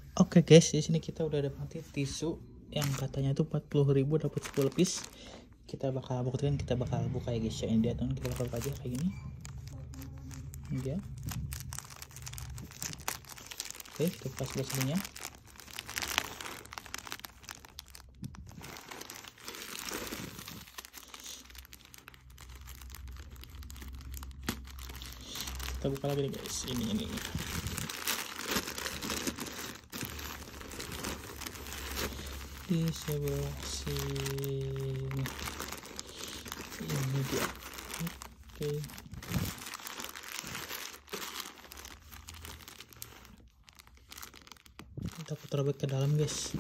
Oke guys, di sini kita udah dapetin tisu yang katanya tuh 40.000 dapat 10 piece. Kita bakal buktikan, kita bakal buka ya guys ya. Ini dia tuh, kita bakal buka aja kayak gini. Ini dia. Oke, kita buka sebelah sininya. Kita buka lagi nih guys. Ini. Di sebelah sini ini dia. Oke, kita putar balik ke dalam guys.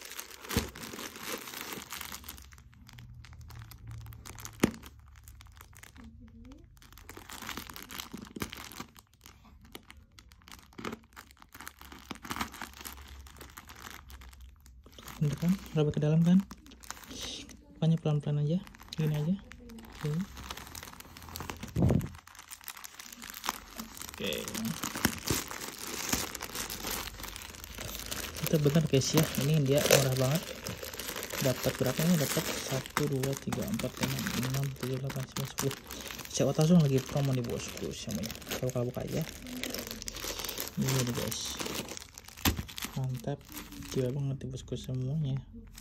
Bener kan, raba ke dalam kan, makanya pelan-pelan aja, gini aja. Oke. Kita bener guys ya, ini dia murah banget. Dapat berapa nih? Dapat 1 2 3 4 5 6 7 8 9 10. Saya langsung lagi promo nih bosku semuanya. Kita buka aja. Ini nih guys, mantap, gila banget bosku semuanya.